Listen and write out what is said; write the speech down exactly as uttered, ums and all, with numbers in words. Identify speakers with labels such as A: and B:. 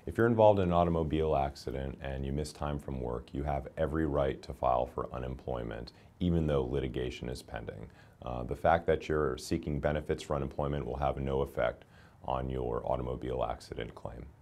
A: If you're involved in an automobile accident and you miss time from work, you have every right to file for unemployment, even though litigation is pending. Uh, the fact that you're seeking benefits for unemployment will have no effect on your automobile accident claim.